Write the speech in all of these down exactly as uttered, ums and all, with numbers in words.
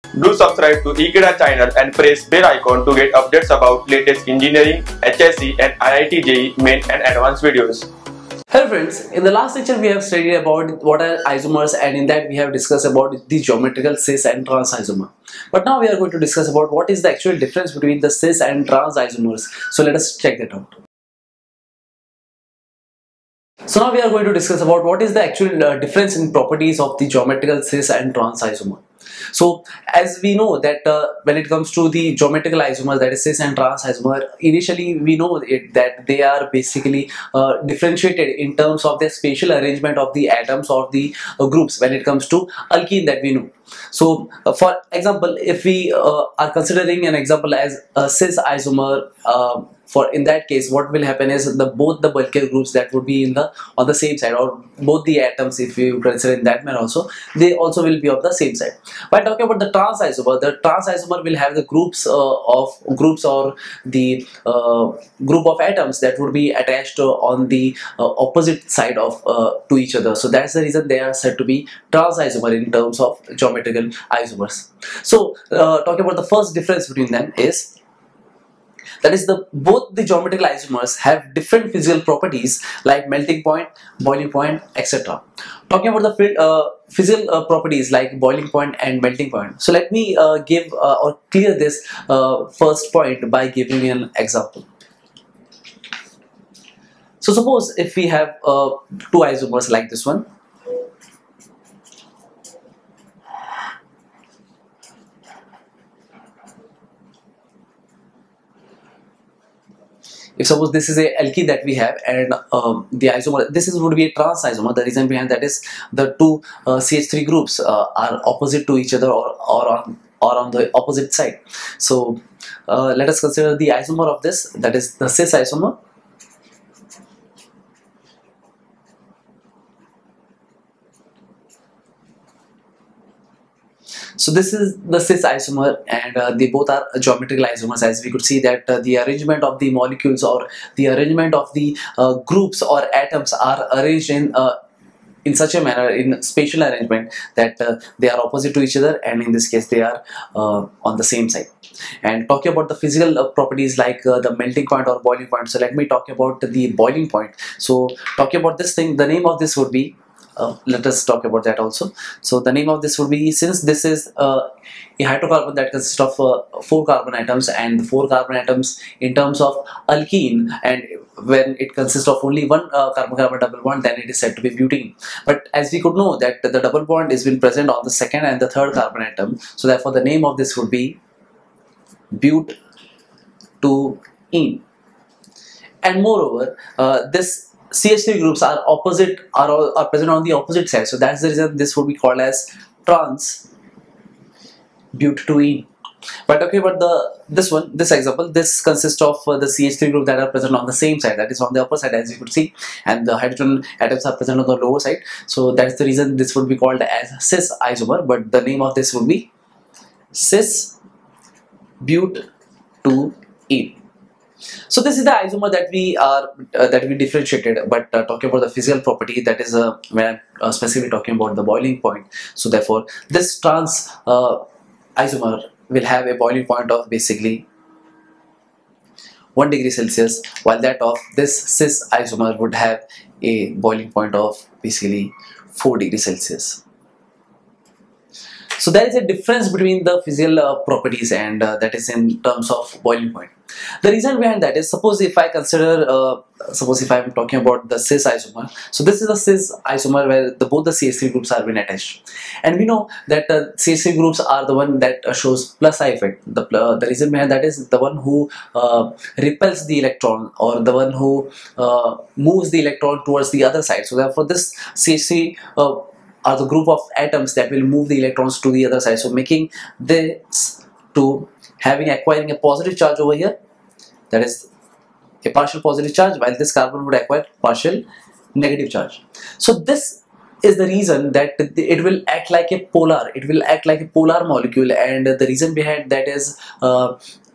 Do subscribe to Ekeeda channel and press bell icon to get updates about latest engineering, H S C and I I T J E E main and advanced videos. Hello friends, in the last lecture we have studied about what are isomers, and in that we have discussed about the geometrical cis and trans isomer. But now we are going to discuss about what is the actual difference between the cis and trans isomers. So let us check that out. So now we are going to discuss about what is the actual uh, difference in properties of the geometrical cis and trans isomer. So as we know that uh, when it comes to the geometrical isomers, that is cis and trans isomer, initially we know it, that they are basically uh, differentiated in terms of their spatial arrangement of the atoms or the uh, groups when it comes to alkene that we know. So uh, for example, if we uh, are considering an example as a cis isomer, uh, for in that case what will happen is the both the bulkier groups that would be in the on the same side, or both the atoms, if you consider in that manner also, they also will be of the same side. By talking about the trans isomer, the trans isomer will have the groups uh, of groups or the uh, group of atoms that would be attached uh, on the uh, opposite side of uh, to each other. So that's the reason they are said to be trans isomer in terms of geometrical isomers. So uh, talking about the first difference between them is that is the both the geometrical isomers have different physical properties like melting point, boiling point, et cetera. Talking about the uh, physical uh, properties like boiling point and melting point. So let me uh, give uh, or clear this uh, first point by giving an example. So suppose if we have uh, two isomers like this one. If suppose this is a alkene that we have, and um, the isomer, this is would be a trans isomer. The reason behind that is the two uh, C H three groups uh, are opposite to each other, or, or on or on the opposite side. So uh, let us consider the isomer of this, that is the cis isomer. So this is the cis isomer, and uh, they both are geometrical isomers, as we could see that uh, the arrangement of the molecules or the arrangement of the uh, groups or atoms are arranged in uh, in such a manner, in spatial arrangement, that uh, they are opposite to each other, and in this case they are uh, on the same side. And talking about the physical uh, properties like uh, the melting point or boiling point, so let me talk about the boiling point. So talking about this thing, the name of this would be Uh, let us talk about that also. So the name of this would be, since this is uh, a hydrocarbon that consists of uh, four carbon atoms, and the four carbon atoms in terms of alkene, and when it consists of only one uh, carbon-carbon double bond, then it is said to be butene. But as we could know that the double bond is been present on the second and the third carbon atom, so therefore the name of this would be but-two-ene. And moreover, uh, this C H three groups are opposite are, all, are present on the opposite side, so that's the reason this would be called as trans but-two-ene. But talking about the this one, this example, this consists of uh, the C H three group that are present on the same side, that is on the upper side, as you could see, and the hydrogen atoms are present on the lower side. So that's the reason this would be called as cis isomer, but the name of this would be cis but-two-ene. So this is the isomer that we are uh, that we differentiated. But uh, talking about the physical property, that is uh, when I'm uh, specifically talking about the boiling point. So therefore this trans uh, isomer will have a boiling point of basically one degree Celsius, while that of this cis isomer would have a boiling point of basically four degrees Celsius. So there is a difference between the physical uh, properties, and uh, that is in terms of boiling point. The reason behind that is, suppose if I consider, uh, suppose if I am talking about the cis isomer. So this is a cis isomer where the, both the C H three groups are been attached, and we know that uh, C H three groups are the one that uh, shows plus I effect. The uh, the reason behind that is the one who uh, repels the electron, or the one who uh, moves the electron towards the other side. So therefore this C H three uh, are the group of atoms that will move the electrons to the other side, so making this to having acquiring a positive charge over here, that is a partial positive charge, while this carbon would acquire partial negative charge. So this is the reason that it will act like a polar, it will act like a polar molecule, and the reason behind that is uh,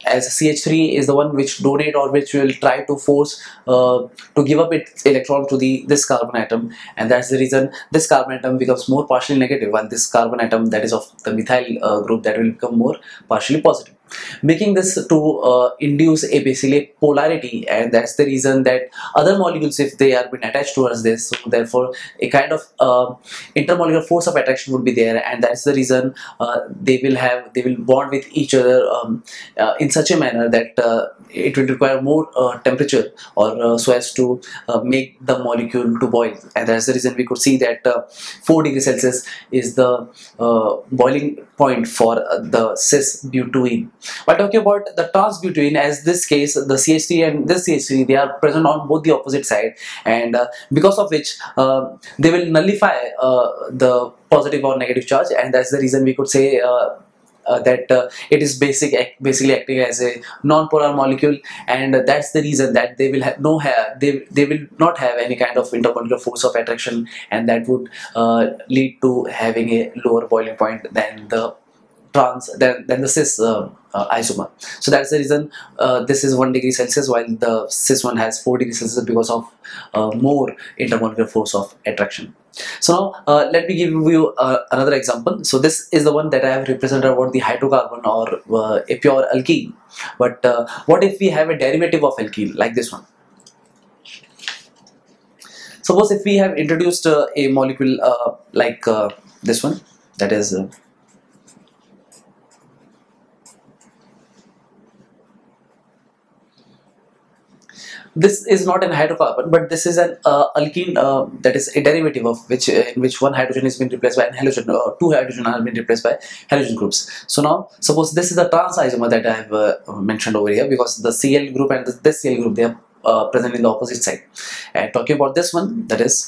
as C H three is the one which donate or which will try to force uh, to give up its electron to the this carbon atom, and that's the reason this carbon atom becomes more partially negative, while this carbon atom that is of the methyl uh, group, that will become more partially positive, making this to uh, induce a basically polarity. And that's the reason that other molecules, if they are been attached towards this, so therefore a kind of uh, intermolecular force of attraction would be there, and that's the reason uh, they will have they will bond with each other um, uh, in such a manner that uh, it will require more uh, temperature, or uh, so as to uh, make the molecule to boil. And that's the reason we could see that uh, four degrees Celsius is the uh, boiling point for uh, the cis butene. While talking about the trans butene, as this case the C H three and this C H three, they are present on both the opposite side, and uh, because of which uh, they will nullify uh, the positive or negative charge, and that's the reason we could say uh, Uh, that uh, it is basic basically acting as a non-polar molecule, and uh, that's the reason that they will have no have they they will not have any kind of intermolecular force of attraction, and that would uh, lead to having a lower boiling point than the trans than, than the cis uh, uh, isomer. So that's the reason uh, this is one degree Celsius, while the cis one has four degrees Celsius because of uh, more intermolecular force of attraction. So now uh, let me give you uh, another example. So this is the one that I have represented about the hydrocarbon or uh, a pure alkene. But uh, what if we have a derivative of alkene like this one? Suppose if we have introduced uh, a molecule uh, like uh, this one, that is uh, this is not an hydrocarbon, but this is an uh, alkene uh, that is a derivative of which uh, in which one hydrogen is being replaced by an halogen, or uh, two hydrogen are being replaced by halogen groups. So now suppose this is the trans isomer that I have uh, mentioned over here, because the Cl group and this Cl group, they are uh, present in the opposite side. And talking about this one, that is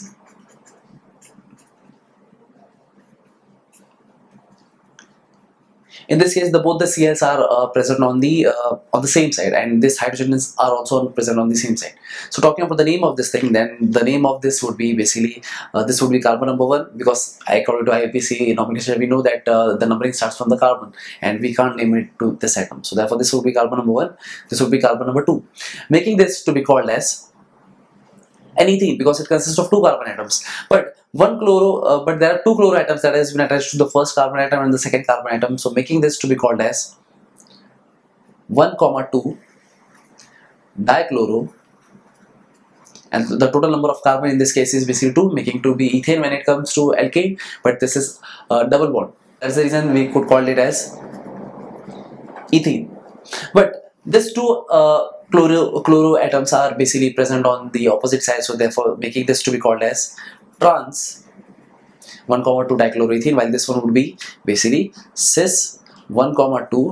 in this case, the both the Cls are uh, present on the uh, on the same side, and this hydrogens are also present on the same side. So talking about the name of this thing, then the name of this would be basically uh, this would be carbon number one, because according to I U P C nomenclature we know that uh, the numbering starts from the carbon, and we can't name it to this atom. So therefore this would be carbon number one, this would be carbon number two, making this to be called as anything, because it consists of two carbon atoms. But one chloro, uh, but there are two chloro atoms that has been attached to the first carbon atom and the second carbon atom. So making this to be called as one comma two dichloro, and the total number of carbon in this case is basically two, making to be ethane when it comes to alkane. But this is a double bond. That's the reason we could call it as ethene. But these two uh, chloro chloro atoms are basically present on the opposite side, so therefore making this to be called as trans one comma two dichloroethene, while this one would be basically cis one comma two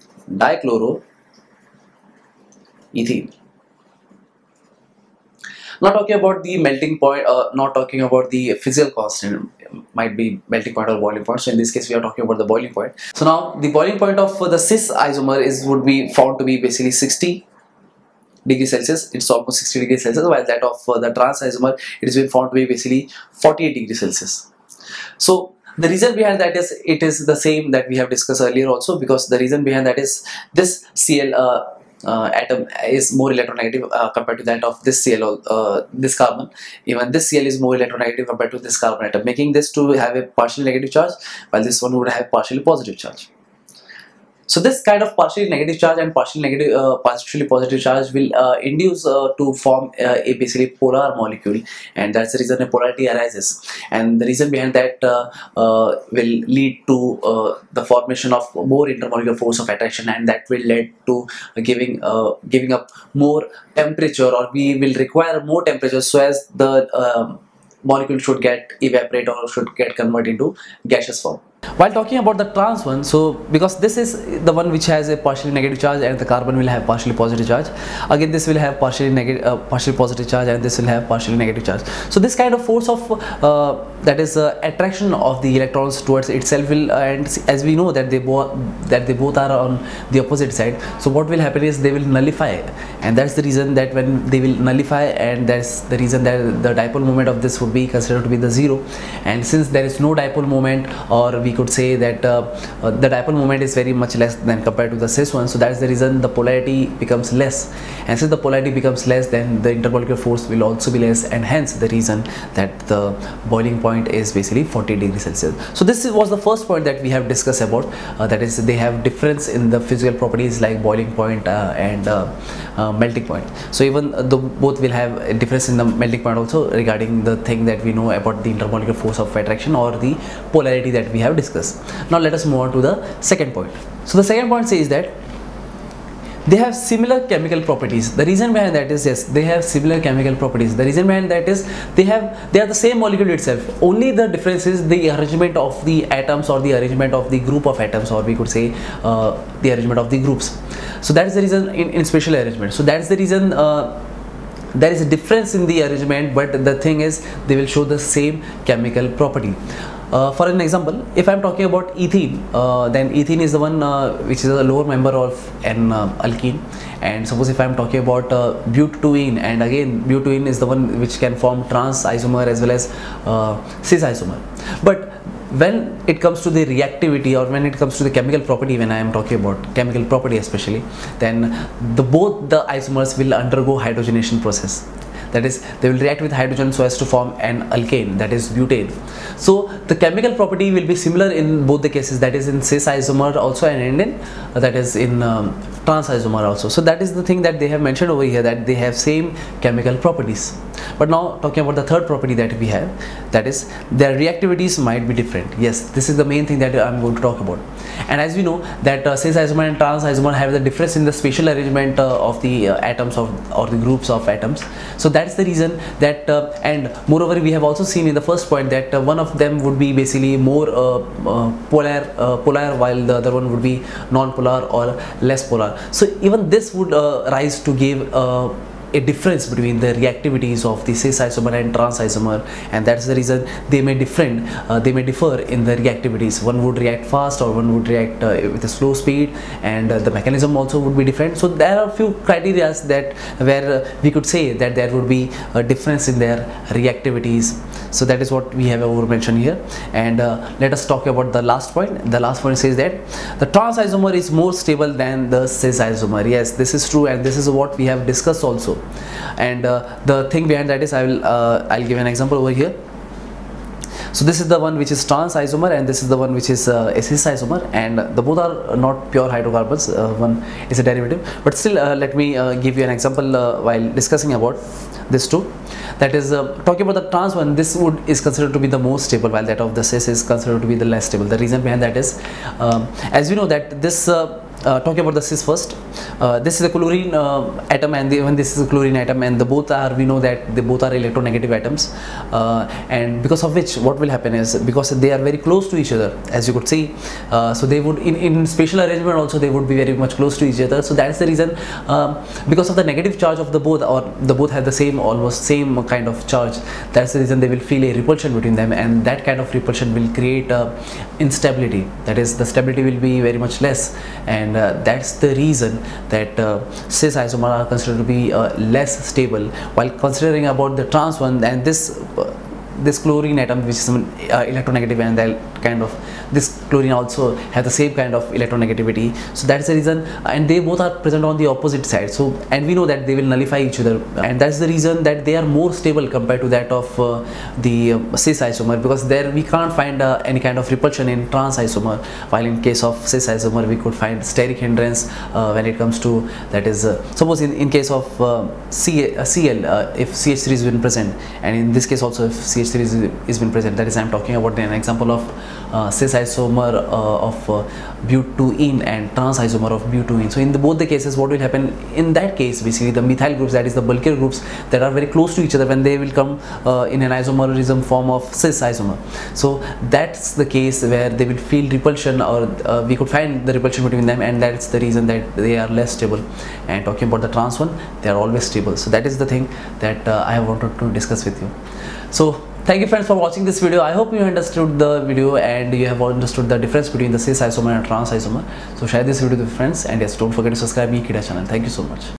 dichloroethene. Not talking about the melting point, uh, not talking about the physical constant, might be melting point or boiling point. So in this case we are talking about the boiling point. So now the boiling point of the cis isomer is would be found to be basically sixty degrees Celsius. It's almost sixty degrees Celsius, while that of uh, the trans isomer, it has been found to be basically forty-eight degrees Celsius. So the reason behind that is it is the same that we have discussed earlier also, because the reason behind that is this Cl uh, uh, atom is more electronegative uh, compared to that of this Cl, uh, this carbon. Even this Cl is more electronegative compared to this carbon atom, making this to have a partially negative charge, while this one would have partially positive charge. So this kind of partially negative charge and partially negative, uh, partially positive charge will uh, induce uh, to form uh, a basically polar molecule, and that's the reason a polarity arises. And the reason behind that uh, uh, will lead to uh, the formation of more intermolecular force of attraction, and that will lead to giving uh, giving up more temperature, or we will require more temperature so as the uh, molecule should get evaporate or should get converted into gaseous form. While talking about the trans one, so because this is the one which has a partially negative charge and the carbon will have partially positive charge, again this will have partially negative, uh, partially positive charge, and this will have partially negative charge. So this kind of force of uh, that is uh, attraction of the electrons towards itself will, uh, and as we know that they both that they both are on the opposite side. So what will happen is they will nullify, and that's the reason that when they will nullify, and that's the reason that the dipole moment of this would be considered to be the zero. And since there is no dipole moment, or we could say that uh, uh, the dipole moment is very much less than compared to the cis one, so that's the reason the polarity becomes less, and since the polarity becomes less, then the intermolecular force will also be less, and hence the reason that the boiling point is basically forty degrees Celsius. So this was the first point that we have discussed about, uh, that is they have difference in the physical properties like boiling point uh, and uh, uh, melting point. So even the both will have a difference in the melting point also regarding the thing that we know about the intermolecular force of attraction or the polarity that we have discussed. Now let us move on to the second point. So the second point says that they have similar chemical properties. The reason behind that is, yes, they have similar chemical properties. The reason behind that is they have they are the same molecule itself. Only the difference is the arrangement of the atoms or the arrangement of the group of atoms, or we could say uh, the arrangement of the groups. So that is the reason in, in spatial arrangement. So that is the reason uh, there is a difference in the arrangement, but the thing is they will show the same chemical property. Uh, for an example, if I am talking about ethene, uh, then ethene is the one uh, which is a lower member of an uh, alkene, and suppose if I am talking about uh, butene, and again butene is the one which can form trans isomer as well as uh, cis isomer. But when it comes to the reactivity, or when it comes to the chemical property, when I am talking about chemical property especially, then the both the isomers will undergo hydrogenation process. That is, they will react with hydrogen so as to form an alkane, that is butane. So the chemical property will be similar in both the cases, that is in cis isomer also and in uh, that is in um, trans isomer also. So that is the thing that they have mentioned over here, that they have same chemical properties. But now talking about the third property that we have, that is their reactivities might be different. Yes, this is the main thing that I am going to talk about. And as we know that uh, cis isomer and trans isomer have the difference in the spatial arrangement uh, of the uh, atoms of or the groups of atoms. So that's the reason that uh, and moreover we have also seen in the first point that uh, one of them would be basically more uh, uh, polar uh, polar while the other one would be non-polar or less polar. So even this would uh, rise to give uh, a difference between the reactivities of the cis isomer and trans isomer, and that's the reason they may different uh, they may differ in the reactivities. One would react fast or one would react uh, with a slow speed, and uh, the mechanism also would be different. So there are a few criteria that where uh, we could say that there would be a difference in their reactivities. So that is what we have over mentioned here. And uh, let us talk about the last point. The last point says that the trans isomer is more stable than the cis isomer. Yes, this is true, and this is what we have discussed also. And uh, the thing behind that is, I will uh, I'll give an example over here. So this is the one which is trans isomer, and this is the one which is uh, a cis isomer, and the both are not pure hydrocarbons. Uh, one is a derivative, but still uh, let me uh, give you an example uh, while discussing about this two. That is uh, talking about the trans one, this wood is considered to be the most stable, while that of the cis is considered to be the less stable. The reason behind that is, um, as we know that this uh, Uh, talking about the cis first, uh, this is a chlorine uh, atom, and the, even this is a chlorine atom, and the both are, we know that they both are electronegative atoms, uh, and because of which what will happen is, because they are very close to each other, as you could see, uh, so they would in, in spatial arrangement also they would be very much close to each other. So that's the reason, uh, because of the negative charge of the both, or the both have the same almost same kind of charge, that's the reason they will feel a repulsion between them, and that kind of repulsion will create uh, instability, that is the stability will be very much less, and uh, that's the reason that uh, cis isomer are considered to be uh, less stable, while considering about the trans one, and this uh, this chlorine atom which is uh, electronegative, and that kind of this chlorine also have the same kind of electronegativity. So that's the reason, and they both are present on the opposite side. So, and we know that they will nullify each other, and that's the reason that they are more stable compared to that of uh, the uh, cis isomer, because there we can't find uh, any kind of repulsion in trans isomer, while in case of cis isomer we could find steric hindrance uh, when it comes to, that is uh, suppose in, in case of uh, C, uh, Cl, uh, if C H three is been present, and in this case also if C H three is, is been present, that is I am talking about an example of uh, cis isomer uh, of uh, butene and trans isomer of butene. So in the, both the cases what will happen in that case, basically the methyl groups, that is the bulkier groups that are very close to each other, when they will come uh, in an isomerism form of cis isomer. So that's the case where they will feel repulsion, or uh, we could find the repulsion between them, and that's the reason that they are less stable. And talking about the trans one, they are always stable. So that is the thing that uh, I wanted to discuss with you. So thank you friends for watching this video. I hope you understood the video and you have understood the difference between the cis isomer and trans isomer. So share this video with friends, and yes, don't forget to subscribe to Ekeeda channel. Thank you so much.